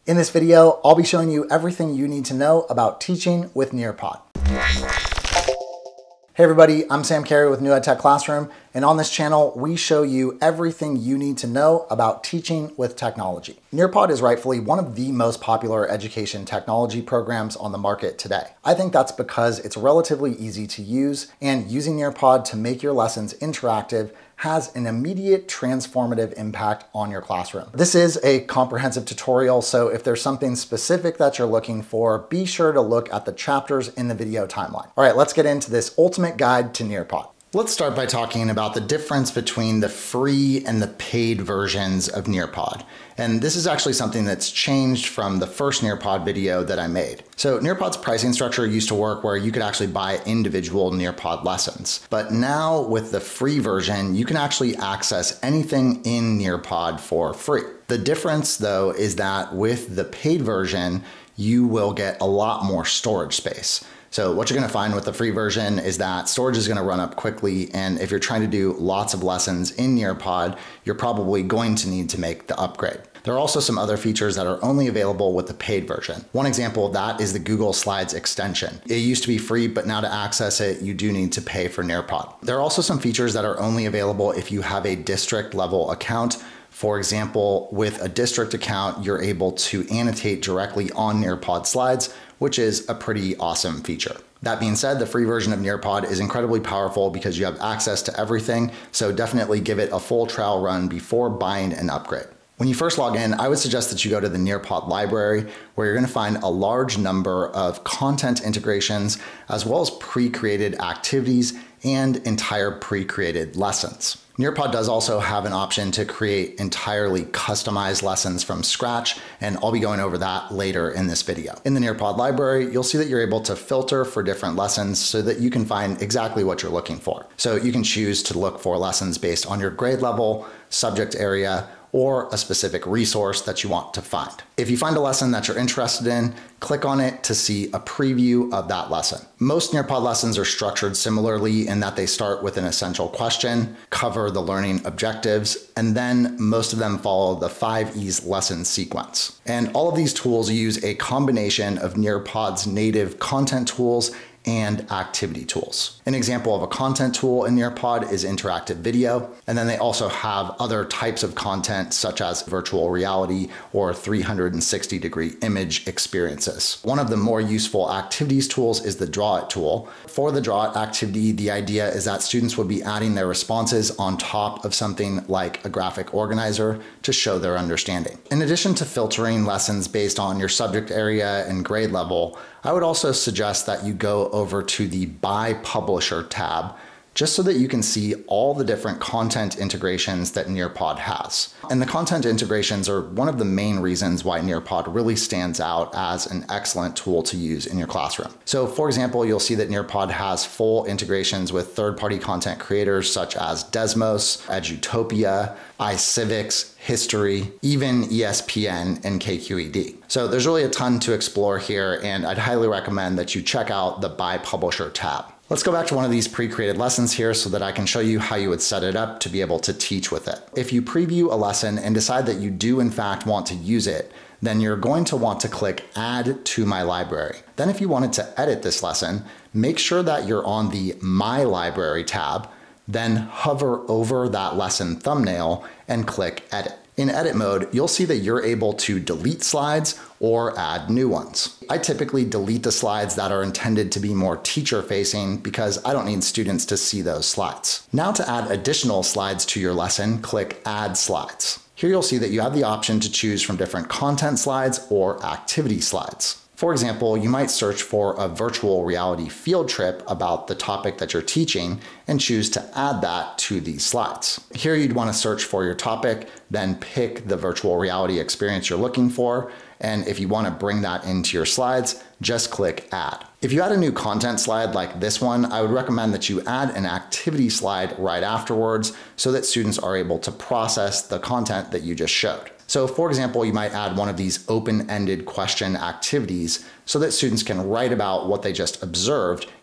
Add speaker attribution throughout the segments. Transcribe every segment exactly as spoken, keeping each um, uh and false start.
Speaker 1: In this video, I'll be showing you everything you need to know about teaching with Nearpod. Hey everybody, I'm Sam Carey with New EdTech Classroom, and on this channel, we show you everything you need to know about teaching with technology. Nearpod is rightfully one of the most popular education technology programs on the market today. I think that's because it's relatively easy to use, and using Nearpod to make your lessons interactive has an immediate transformative impact on your classroom. This is a comprehensive tutorial, so if there's something specific that you're looking for, be sure to look at the chapters in the video timeline. All right, let's get into this ultimate guide to Nearpod. Let's start by talking about the difference between the free and the paid versions of Nearpod. And this is actually something that's changed from the first Nearpod video that I made. So Nearpod's pricing structure used to work where you could actually buy individual Nearpod lessons. But now with the free version, you can actually access anything in Nearpod for free. The difference though is that with the paid version, you will get a lot more storage space. So what you're going to find with the free version is that storage is going to run up quickly, and if you're trying to do lots of lessons in Nearpod, you're probably going to need to make the upgrade. There are also some other features that are only available with the paid version. One example of that is the Google Slides extension. It used to be free, but now to access it, you do need to pay for Nearpod. There are also some features that are only available if you have a district level account. For example, with a district account, you're able to annotate directly on Nearpod slides, which is a pretty awesome feature. That being said, the free version of Nearpod is incredibly powerful because you have access to everything, so definitely give it a full trial run before buying an upgrade. When you first log in, I would suggest that you go to the Nearpod Library, where you're going to find a large number of content integrations, as well as pre-created activities and entire pre-created lessons. Nearpod does also have an option to create entirely customized lessons from scratch, and I'll be going over that later in this video. In the Nearpod library, you'll see that you're able to filter for different lessons so that you can find exactly what you're looking for. So you can choose to look for lessons based on your grade level, subject area, or a specific resource that you want to find. If you find a lesson that you're interested in, click on it to see a preview of that lesson. Most Nearpod lessons are structured similarly in that they start with an essential question, cover the learning objectives, and then most of them follow the five E's lesson sequence. And all of these tools use a combination of Nearpod's native content tools and activity tools. An example of a content tool in Nearpod is interactive video, and then they also have other types of content such as virtual reality or three hundred sixty degree image experiences. One of the more useful activities tools is the Draw It tool. For the Draw It activity, the idea is that students would be adding their responses on top of something like a graphic organizer to show their understanding. In addition to filtering lessons based on your subject area and grade level, I would also suggest that you go over to the By Publisher tab, just so that you can see all the different content integrations that Nearpod has. And the content integrations are one of the main reasons why Nearpod really stands out as an excellent tool to use in your classroom. So for example, you'll see that Nearpod has full integrations with third-party content creators such as Desmos, Edutopia, iCivics, History, even E S P N and K Q E D. So there's really a ton to explore here, and I'd highly recommend that you check out the By Publisher tab. Let's go back to one of these pre-created lessons here so that I can show you how you would set it up to be able to teach with it. If you preview a lesson and decide that you do in fact want to use it, then you're going to want to click Add to My Library. Then if you wanted to edit this lesson, make sure that you're on the My Library tab, then hover over that lesson thumbnail and click Edit. In edit mode, you'll see that you're able to delete slides or add new ones. I typically delete the slides that are intended to be more teacher-facing because I don't need students to see those slides. Now to add additional slides to your lesson, click Add Slides. Here you'll see that you have the option to choose from different content slides or activity slides. For example, you might search for a virtual reality field trip about the topic that you're teaching and choose to add that to these slides. Here you'd want to search for your topic, then pick the virtual reality experience you're looking for, and if you want to bring that into your slides, just click Add. If you add a new content slide like this one, I would recommend that you add an activity slide right afterwards so that students are able to process the content that you just showed. So for example, you might add one of these open-ended question activities so that students can write about what they just observed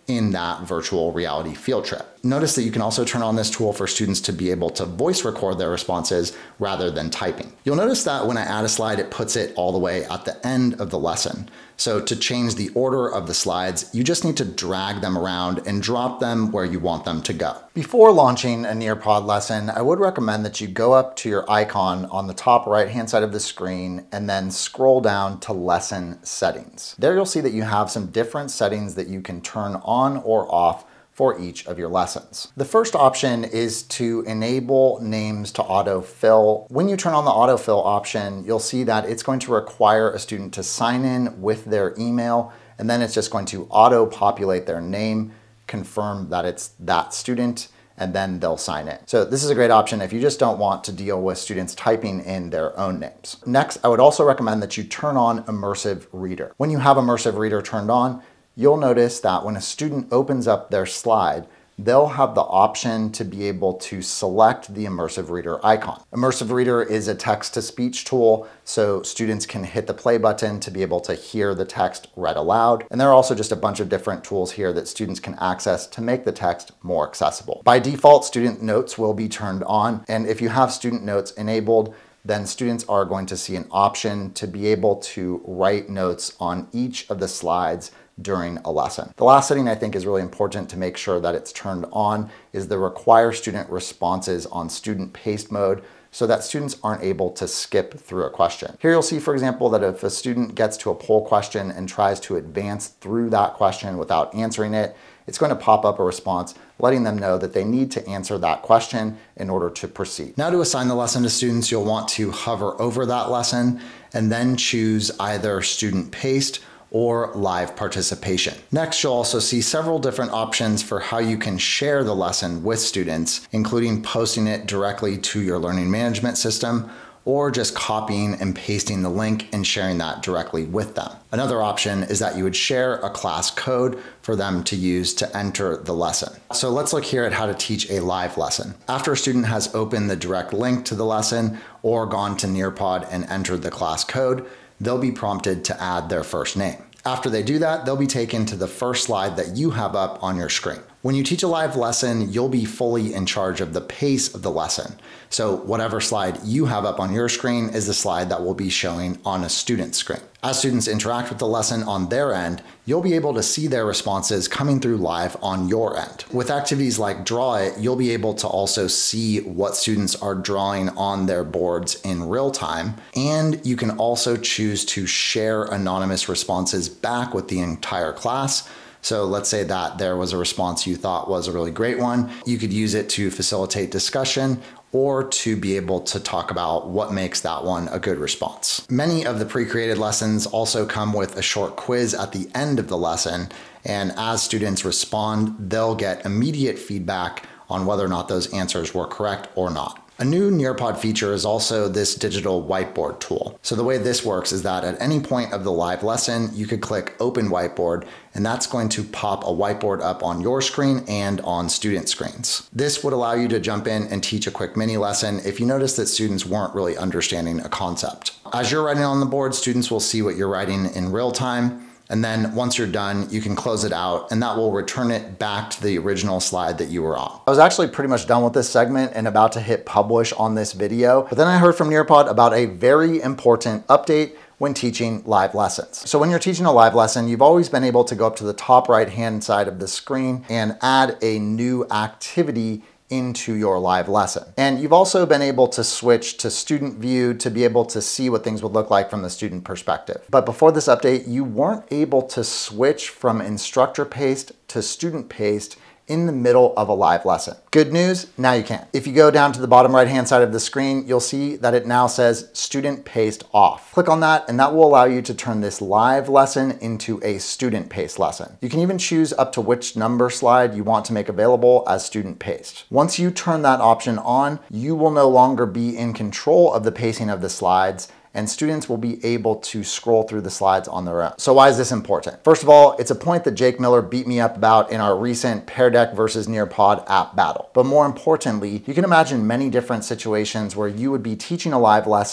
Speaker 1: in that virtual reality field trip. Notice that you can also turn on this tool for students to be able to voice record their responses rather than typing. You'll notice that when I add a slide, it puts it all the way at the end of the lesson. So to change the order of the slides, you just need to drag them around and drop them where you want them to go. Before launching a Nearpod lesson, I would recommend that you go up to your icon on the top right-hand side of the screen and then scroll down to Lesson Settings. There you'll see that you have some different settings that you can turn on or off for each of your lessons. The first option is to enable names to autofill. When you turn on the autofill option, you'll see that it's going to require a student to sign in with their email, and then it's just going to auto-populate their name, confirm that it's that student, and then they'll sign in. So this is a great option if you just don't want to deal with students typing in their own names. Next, I would also recommend that you turn on Immersive Reader. When you have Immersive Reader turned on, you'll notice that when a student opens up their slide, they'll have the option to be able to select the Immersive Reader icon. Immersive Reader is a text-to-speech tool, so students can hit the play button to be able to hear the text read aloud. And there are also just a bunch of different tools here that students can access to make the text more accessible. By default, student notes will be turned on, and if you have student notes enabled, then students are going to see an option to be able to write notes on each of the slides during a lesson. The last setting I think is really important to make sure that it's turned on is the require student responses on student paced mode so that students aren't able to skip through a question. Here you'll see, for example, that if a student gets to a poll question and tries to advance through that question without answering it, it's going to pop up a response letting them know that they need to answer that question in order to proceed. Now to assign the lesson to students, you'll want to hover over that lesson and then choose either student paced or live participation. Next, you'll also see several different options for how you can share the lesson with students, including posting it directly to your learning management system, or just copying and pasting the link and sharing that directly with them. Another option is that you would share a class code for them to use to enter the lesson. So let's look here at how to teach a live lesson. After a student has opened the direct link to the lesson or gone to Nearpod and entered the class code, they'll be prompted to add their first name. After they do that, they'll be taken to the first slide that you have up on your screen. When you teach a live lesson, you'll be fully in charge of the pace of the lesson. So whatever slide you have up on your screen is the slide that will be showing on a student's screen. As students interact with the lesson on their end, you'll be able to see their responses coming through live on your end. With activities like Draw It, you'll be able to also see what students are drawing on their boards in real time. And you can also choose to share anonymous responses back with the entire class. So let's say that there was a response you thought was a really great one. You could use it to facilitate discussion or to be able to talk about what makes that one a good response. Many of the pre-created lessons also come with a short quiz at the end of the lesson, and as students respond, they'll get immediate feedback on whether or not those answers were correct or not. A new Nearpod feature is also this digital whiteboard tool. So the way this works is that at any point of the live lesson, you could click Open Whiteboard, and that's going to pop a whiteboard up on your screen and on student screens. This would allow you to jump in and teach a quick mini lesson if you notice that students weren't really understanding a concept. As you're writing on the board, students will see what you're writing in real time. And then once you're done, you can close it out and that will return it back to the original slide that you were on. I was actually pretty much done with this segment and about to hit publish on this video, but then I heard from Nearpod about a very important update when teaching live lessons. So when you're teaching a live lesson, you've always been able to go up to the top right-hand side of the screen and add a new activity into your live lesson. And you've also been able to switch to student view to be able to see what things would look like from the student perspective. But before this update, you weren't able to switch from instructor paced to student paced in the middle of a live lesson. Good news, now you can. If you go down to the bottom right-hand side of the screen, you'll see that it now says student paced off. Click on that and that will allow you to turn this live lesson into a student paced lesson. You can even choose up to which number slide you want to make available as student paced. Once you turn that option on, you will no longer be in control of the pacing of the slides, and students will be able to scroll through the slides on their own. So why is this important? First of all, it's a point that Jake Miller beat me up about in our recent Pear Deck versus Nearpod app battle. But more importantly, you can imagine many different situations where you would be teaching a live lesson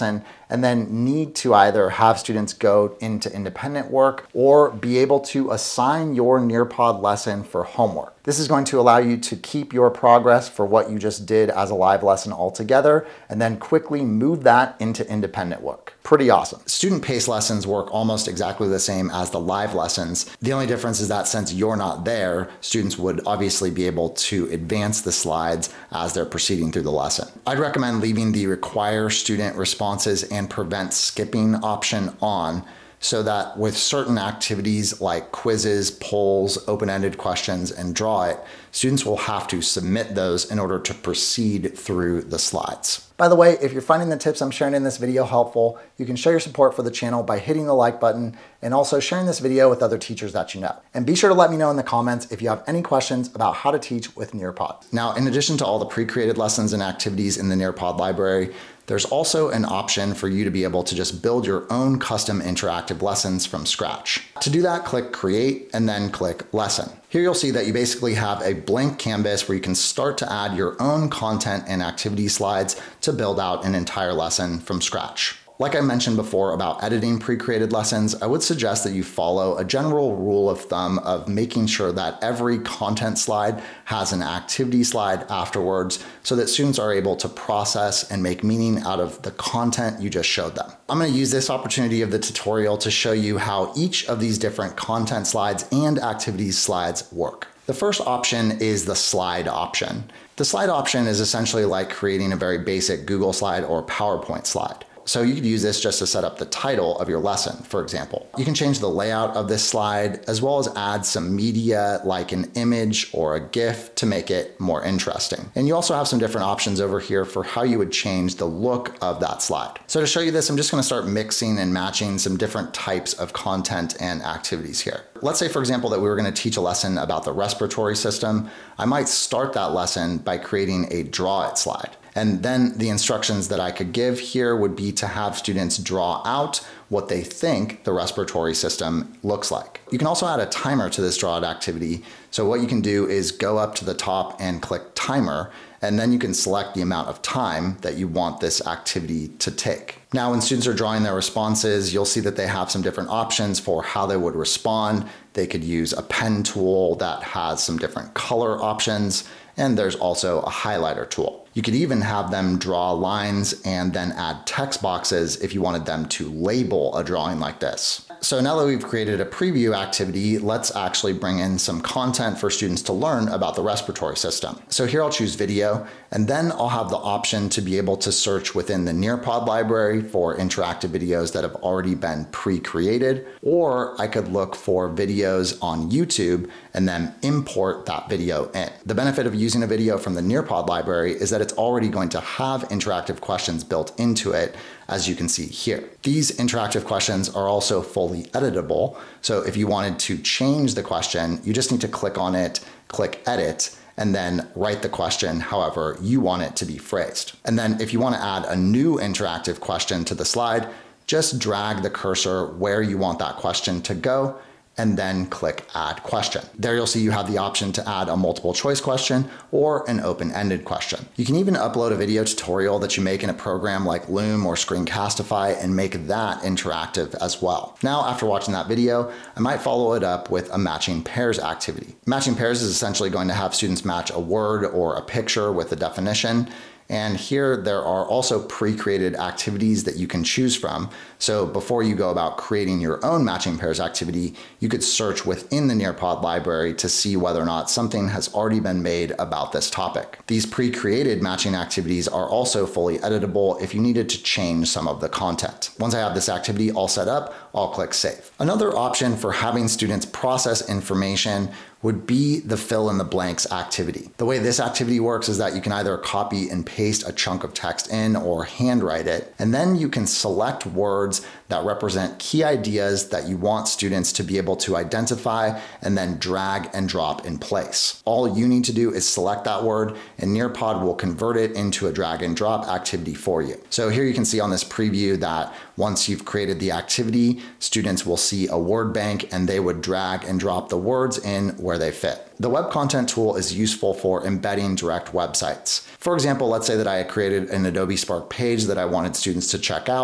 Speaker 1: and then need to either have students go into independent work or be able to assign your Nearpod lesson for homework. This is going to allow you to keep your progress for what you just did as a live lesson altogether, and then quickly move that into independent work. Pretty awesome. Student-paced lessons work almost exactly the same as the live lessons. The only difference is that since you're not there, students would obviously be able to advance the slides as they're proceeding through the lesson. I'd recommend leaving the require student responses and prevent skipping option on, so that with certain activities like quizzes, polls, open-ended questions, and draw it, students will have to submit those in order to proceed through the slides. By the way, if you're finding the tips I'm sharing in this video helpful, you can show your support for the channel by hitting the like button and also sharing this video with other teachers that you know. And be sure to let me know in the comments if you have any questions about how to teach with Nearpod. Now, in addition to all the pre-created lessons and activities in the Nearpod library, there's also an option for you to be able to just build your own custom interactive lessons from scratch. To do that, click Create and then click Lesson. Here you'll see that you basically have a blank canvas where you can start to add your own content and activity slides to build out an entire lesson from scratch. Like I mentioned before about editing pre-created lessons, I would suggest that you follow a general rule of thumb of making sure that every content slide has an activity slide afterwards so that students are able to process and make meaning out of the content you just showed them. I'm going to use this opportunity of the tutorial to show you how each of these different content slides and activities slides work. The first option is the slide option. The slide option is essentially like creating a very basic Google slide or PowerPoint slide. So you could use this just to set up the title of your lesson, for example. You can change the layout of this slide as well as add some media like an image or a GIF to make it more interesting. And you also have some different options over here for how you would change the look of that slide. So to show you this, I'm just going to start mixing and matching some different types of content and activities here. Let's say, for example, that we were going to teach a lesson about the respiratory system. I might start that lesson by creating a draw it slide. And then the instructions that I could give here would be to have students draw out what they think the respiratory system looks like. You can also add a timer to this draw out activity. So what you can do is go up to the top and click timer, and then you can select the amount of time that you want this activity to take. Now, when students are drawing their responses, you'll see that they have some different options for how they would respond. They could use a pen tool that has some different color options, and there's also a highlighter tool. You could even have them draw lines and then add text boxes if you wanted them to label a drawing like this. So now that we've created a preview activity, let's actually bring in some content for students to learn about the respiratory system. So here I'll choose video, and then I'll have the option to be able to search within the Nearpod library for interactive videos that have already been pre-created, or I could look for videos on YouTube and then import that video in. The benefit of using a video from the Nearpod library is that it's already going to have interactive questions built into it, as you can see here. These interactive questions are also fully editable. So if you wanted to change the question, you just need to click on it, click edit, and then write the question however you want it to be phrased. And then if you want to add a new interactive question to the slide, just drag the cursor where you want that question to go, and then click Add Question. There you'll see you have the option to add a multiple choice question or an open-ended question. You can even upload a video tutorial that you make in a program like Loom or Screencastify and make that interactive as well. Now, after watching that video, I might follow it up with a matching pairs activity. Matching pairs is essentially going to have students match a word or a picture with a definition. And here there are also pre-created activities that you can choose from. So before you go about creating your own matching pairs activity, you could search within the Nearpod library to see whether or not something has already been made about this topic. These pre-created matching activities are also fully editable if you needed to change some of the content. Once I have this activity all set up, I'll click Save. Another option for having students process information would be the fill in the blanks activity. The way this activity works is that you can either copy and paste a chunk of text in or handwrite it, and then you can select words that represent key ideas that you want students to be able to identify and then drag and drop in place. All you need to do is select that word, and Nearpod will convert it into a drag and drop activity for you. So here you can see on this preview that once you've created the activity, students will see a word bank and they would drag and drop the words in where they fit. The web content tool is useful for embedding direct websites. For example, let's say that I had created an Adobe Spark page that I wanted students to check out.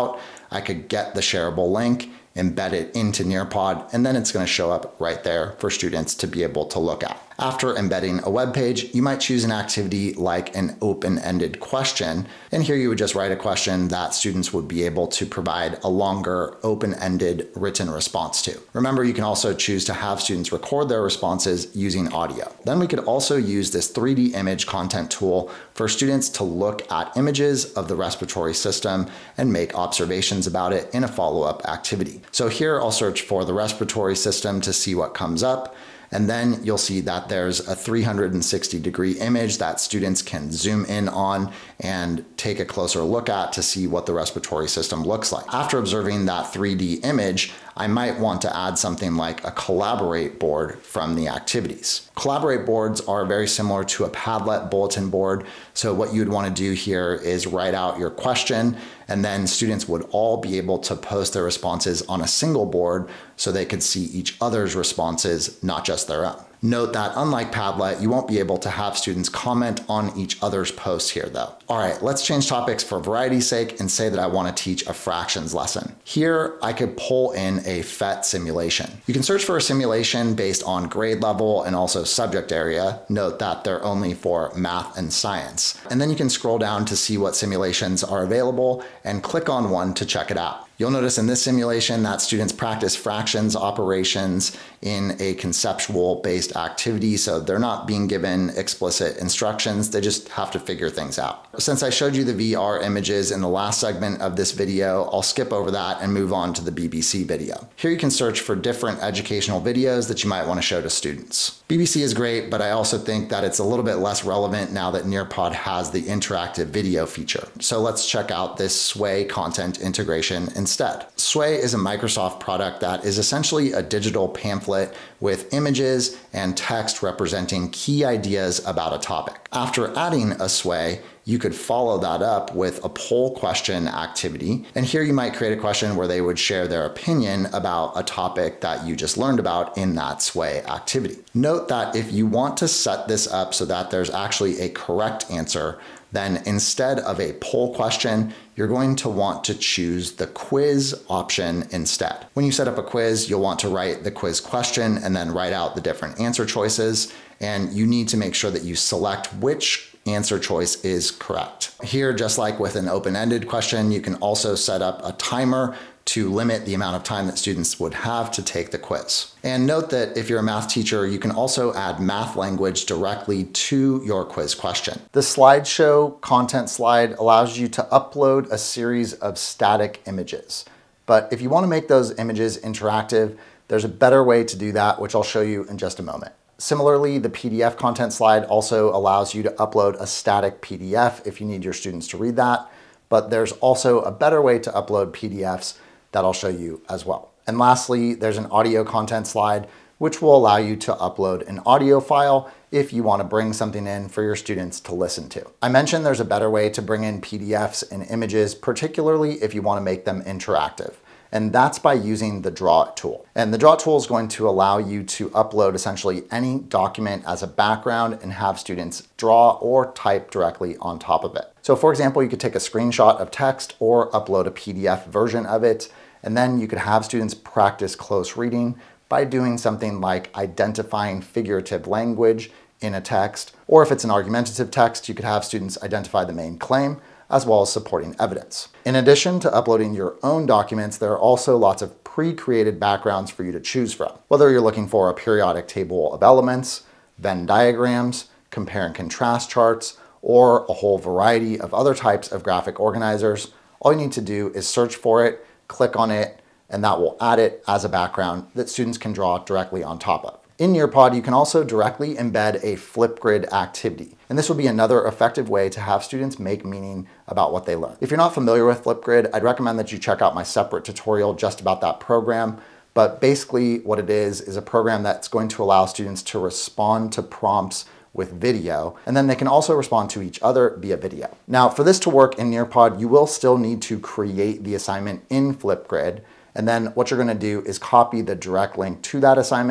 Speaker 1: I could get the shareable link, embed it into Nearpod, and then it's going to show up right there for students to be able to look at. After embedding a web page, you might choose an activity like an open-ended question, and here you would just write a question that students would be able to provide a longer open-ended written response to. Remember, you can also choose to have students record their responses using audio. Then we could also use this three D image content tool for students to look at images of the respiratory system and make observations about it in a follow-up activity. So here I'll search for the respiratory system to see what comes up. And then you'll see that there's a three hundred sixty degree image that students can zoom in on and take a closer look at to see what the respiratory system looks like. After observing that three D image, I might want to add something like a collaborate board from the activities. Collaborate boards are very similar to a Padlet bulletin board. So what you'd want to do here is write out your question, and then students would all be able to post their responses on a single board so they could see each other's responses, not just their own. Note that unlike Padlet, you won't be able to have students comment on each other's posts here though. All right, let's change topics for variety's sake and say that I want to teach a fractions lesson. Here, I could pull in a F E T simulation. You can search for a simulation based on grade level and also subject area. Note that they're only for math and science. And then you can scroll down to see what simulations are available and click on one to check it out. You'll notice in this simulation that students practice fractions operations in a conceptual-based activity, so they're not being given explicit instructions, they just have to figure things out. Since I showed you the V R images in the last segment of this video, I'll skip over that and move on to the B B C video. Here you can search for different educational videos that you might want to show to students. B B C is great, but I also think that it's a little bit less relevant now that Nearpod has the interactive video feature. So let's check out this Sway content integration instead. Sway is a Microsoft product that is essentially a digital pamphlet with images and text representing key ideas about a topic. After adding a Sway, you could follow that up with a poll question activity. And here you might create a question where they would share their opinion about a topic that you just learned about in that Sway activity. Note that if you want to set this up so that there's actually a correct answer, then instead of a poll question, you're going to want to choose the quiz option instead. When you set up a quiz, you'll want to write the quiz question and then write out the different answer choices. And you need to make sure that you select which answer choice is correct. Here, just like with an open-ended question, you can also set up a timer to limit the amount of time that students would have to take the quiz. And note that if you're a math teacher, you can also add math language directly to your quiz question. The slideshow content slide allows you to upload a series of static images. But if you want to make those images interactive, there's a better way to do that, which I'll show you in just a moment. Similarly, the P D F content slide also allows you to upload a static P D F if you need your students to read that, but there's also a better way to upload P D Fs that I'll show you as well. And lastly, there's an audio content slide, which will allow you to upload an audio file if you want to bring something in for your students to listen to. I mentioned there's a better way to bring in P D Fs and images, particularly if you want to make them interactive. And that's by using the Draw tool. And the Draw tool is going to allow you to upload essentially any document as a background and have students draw or type directly on top of it. So for example, you could take a screenshot of text or upload a P D F version of it, and then you could have students practice close reading by doing something like identifying figurative language in a text, or if it's an argumentative text, you could have students identify the main claim as well as supporting evidence. In addition to uploading your own documents, there are also lots of pre-created backgrounds for you to choose from. Whether you're looking for a periodic table of elements, Venn diagrams, compare and contrast charts, or a whole variety of other types of graphic organizers, all you need to do is search for it, click on it, and that will add it as a background that students can draw directly on top of. In Nearpod, you can also directly embed a Flipgrid activity. And this will be another effective way to have students make meaning about what they learn. If you're not familiar with Flipgrid, I'd recommend that you check out my separate tutorial just about that program. But basically what it is, is a program that's going to allow students to respond to prompts with video, and then they can also respond to each other via video. Now, for this to work in Nearpod, you will still need to create the assignment in Flipgrid. And then what you're gonna do is copy the direct link to that assignment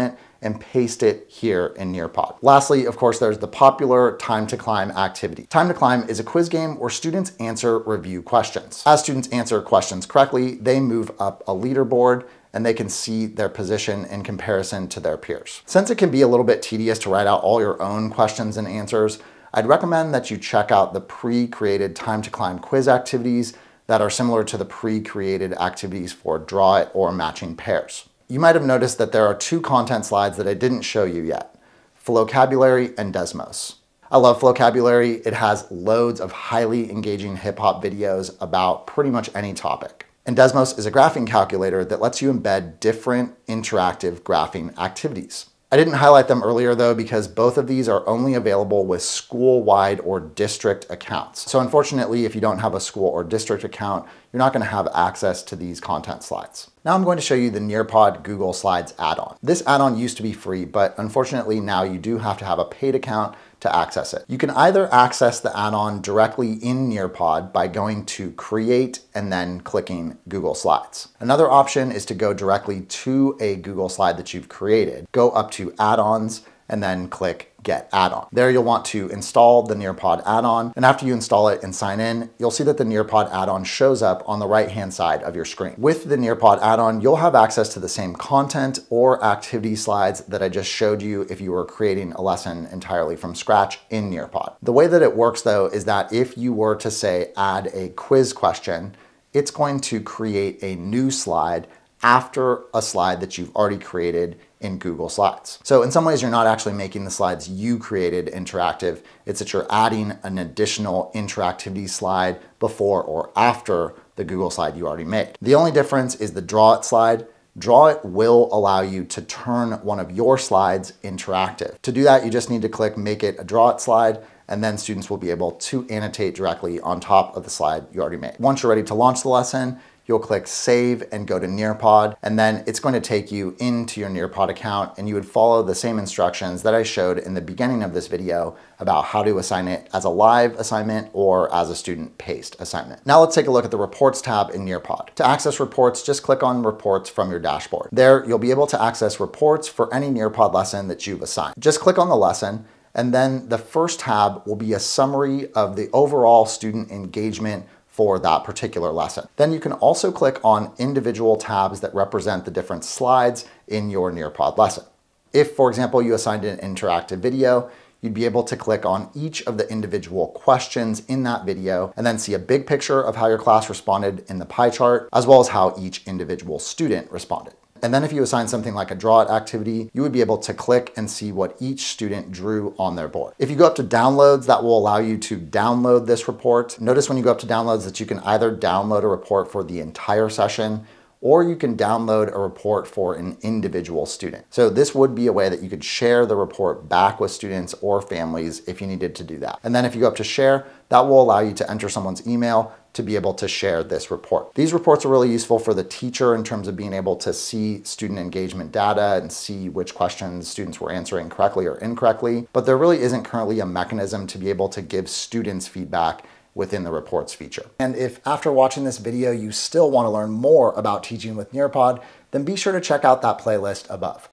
Speaker 1: and paste it here in Nearpod. Lastly, of course, there's the popular Time to Climb activity. Time to Climb is a quiz game where students answer review questions. As students answer questions correctly, they move up a leaderboard and they can see their position in comparison to their peers. Since it can be a little bit tedious to write out all your own questions and answers, I'd recommend that you check out the pre-created Time to Climb quiz activities that are similar to the pre-created activities for Draw It or Matching Pairs. You might have noticed that there are two content slides that I didn't show you yet, Flocabulary and Desmos. I love Flocabulary. It has loads of highly engaging hip hop videos about pretty much any topic. And Desmos is a graphing calculator that lets you embed different interactive graphing activities. I didn't highlight them earlier though because both of these are only available with school-wide or district accounts. So unfortunately, if you don't have a school or district account, you're not going to have access to these content slides. Now I'm going to show you the Nearpod Google Slides add-on. This add-on used to be free, but unfortunately now you do have to have a paid account to access it. You can either access the add-on directly in Nearpod by going to Create and then clicking Google Slides. Another option is to go directly to a Google slide that you've created. Go up to Add-ons and then click Get Add-on. There you'll want to install the Nearpod add-on, and after you install it and sign in, you'll see that the Nearpod add-on shows up on the right-hand side of your screen. With the Nearpod add-on, you'll have access to the same content or activity slides that I just showed you if you were creating a lesson entirely from scratch in Nearpod. The way that it works though is that if you were to say add a quiz question, it's going to create a new slide after a slide that you've already created in Google Slides. So in some ways, you're not actually making the slides you created interactive. It's that you're adding an additional interactivity slide before or after the Google slide you already made. The only difference is the Draw It slide. Draw It will allow you to turn one of your slides interactive. To do that, you just need to click Make It a Draw It slide, and then students will be able to annotate directly on top of the slide you already made. Once you're ready to launch the lesson, you'll click Save and go to Nearpod, and then it's going to take you into your Nearpod account, and you would follow the same instructions that I showed in the beginning of this video about how to assign it as a live assignment or as a student-paced assignment. Now let's take a look at the Reports tab in Nearpod. To access reports, just click on Reports from your dashboard. There, you'll be able to access reports for any Nearpod lesson that you've assigned. Just click on the lesson, and then the first tab will be a summary of the overall student engagement for that particular lesson. Then you can also click on individual tabs that represent the different slides in your Nearpod lesson. If, for example, you assigned an interactive video, you'd be able to click on each of the individual questions in that video and then see a big picture of how your class responded in the pie chart, as well as how each individual student responded. And then if you assign something like a Draw It activity, you would be able to click and see what each student drew on their board. If you go up to downloads, that will allow you to download this report. Notice when you go up to downloads that you can either download a report for the entire session, or you can download a report for an individual student. So this would be a way that you could share the report back with students or families if you needed to do that. And then if you go up to share, that will allow you to enter someone's email to be able to share this report. These reports are really useful for the teacher in terms of being able to see student engagement data and see which questions students were answering correctly or incorrectly, but there really isn't currently a mechanism to be able to give students feedback within the reports feature. And if after watching this video, you still want to learn more about teaching with Nearpod, then be sure to check out that playlist above.